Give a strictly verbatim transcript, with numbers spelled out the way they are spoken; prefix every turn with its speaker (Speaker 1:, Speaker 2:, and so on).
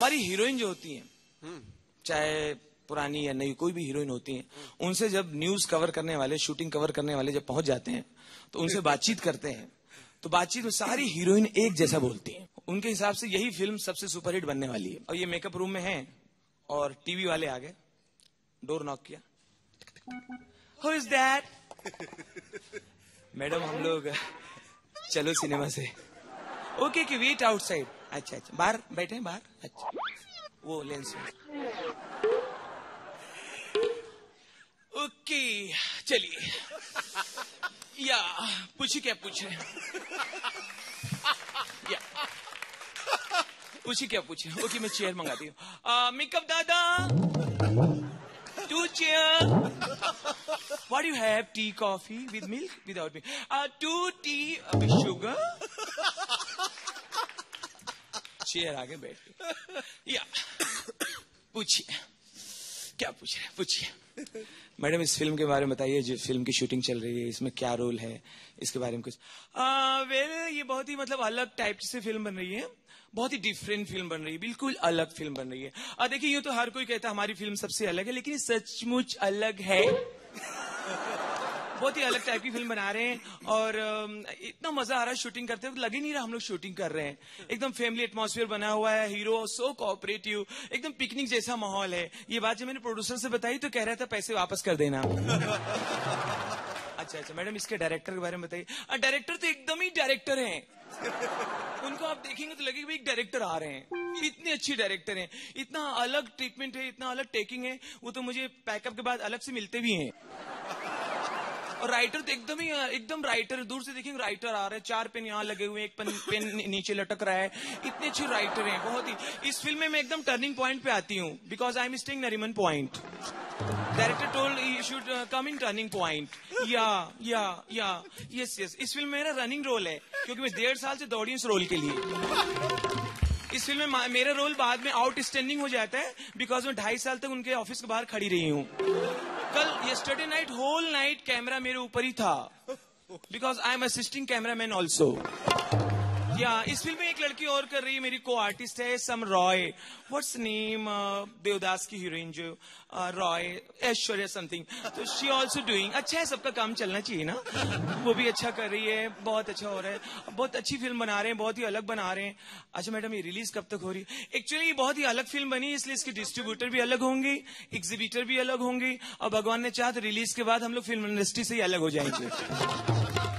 Speaker 1: हमारी हीरोइन जो होती हैं, चाहे पुरानी या नई कोई भी हीरोइन होती हैं, उनसे जब न्यूज कवर करने वाले, शूटिंग कवर करने वाले जब पहुंच जाते हैं तो उनसे बातचीत करते हैं, तो बातचीत में सारी हीरोइन एक जैसा बोलती हैं। उनके हिसाब से यही फिल्म सबसे सुपरहिट बनने वाली है। और ये मेकअप रूम में है और टीवी वाले आ गए, डोर नॉक किया, हु इज दैट? मैडम हम लोग चलो सिनेमा से। ओके कि वेट आउटसाइड। अच्छा अच्छा, बाहर बैठे हैं बाहर। अच्छा, वो लेंस में। ओके चलिए, या पूछिए क्या पूछ रहे हैं? या पूछिए क्या पूछ रहे हैं? ओके मैं चेयर मंगाती हूँ। मेकअप दादा, two chair. What do you have? Tea, coffee, with milk, without milk? Uh, two tea uh, with sugar. Chair आगे बैठ गई। या पूछिए क्या पूछ रहे हैं? पूछिए। मैडम इस फिल्म के बारे में बताइए, जो फिल्म की शूटिंग चल रही है, इसमें क्या रोल है, इसके बारे में कुछ। वेल ये बहुत ही मतलब अलग टाइप से फिल्म बन रही है, बहुत ही डिफरेंट फिल्म बन रही है, बिल्कुल अलग फिल्म बन रही है। और देखिए यूं तो हर कोई कहता है हमारी फिल्म सबसे अलग है, लेकिन ये सचमुच अलग है। बहुत ही अलग टाइप की फिल्म बना रहे हैं और इतना मजा आ रहा है शूटिंग करते हुए, लग ही नहीं रहा हम लोग शूटिंग कर रहे हैं। एकदम फैमिली एटमॉस्फेयर बना हुआ है, हीरो सो कोऑपरेटिव, एकदम पिकनिक जैसा माहौल है। ये बात जब मैंने प्रोड्यूसर से बताई तो कह रहा था पैसे वापस कर देना। अच्छा अच्छा मैडम इसके डायरेक्टर के बारे में बताइए। डायरेक्टर तो एकदम ही डायरेक्टर हैं, उनको आप देखेंगे तो लगेगा एक डायरेक्टर आ रहे हैं। इतने अच्छे डायरेक्टर हैं, इतना अलग ट्रीटमेंट है, इतना अलग टेकिंग है, वो तो मुझे पैकअप के बाद अलग से मिलते भी हैं। और राइटर तो एकदम ही एकदम राइटर, दूर से देखेंगे राइटर आ रहे हैं, चार पेन यहाँ लगे हुए, एक पेन पेन नीचे लटक रहा है, इतने अच्छे राइटर हैं बहुत ही। इस फिल्म में मैं एकदम टर्निंग पॉइंट पे आती हूँ, because I am staying Nariman point. Director told you should come in turning point. Yeah yeah या यस यस इस फिल्म में मेरा रनिंग रोल है, क्योंकि मैं डेढ़ साल से दौड़ी उस रोल के लिए। इस फिल्म में मेरा रोल बाद में आउटस्टैंडिंग हो जाता है, बिकॉज मैं ढाई साल तक उनके ऑफिस के बाहर खड़ी रही हूँ। कल yesterday night whole night camera मेरे ऊपर ही था, because I am assisting cameraman also. या इस फिल्म में एक लड़की और कर रही है, मेरी को आर्टिस्ट है some Roy. What's name? Devdas की हीरोइन जो रॉय, ऐश्वर्या समथिंग। तो शी ऑल्सो डूइंग। अच्छा है, सबका काम चलना चाहिए ना। वो भी अच्छा कर रही है, बहुत अच्छा हो रहा है, बहुत अच्छी फिल्म बना रहे हैं, बहुत ही अलग बना रहे हैं। अच्छा मैडम ये रिलीज कब तक हो रही है? एक्चुअली ये बहुत ही अलग फिल्म बनी, इसलिए इसके डिस्ट्रीब्यूटर भी अलग होंगे, एग्जीबिटर भी अलग होंगे, और भगवान ने चाहा तो रिलीज के बाद हम लोग फिल्म इंडस्ट्री से ही अलग हो जाएंगे।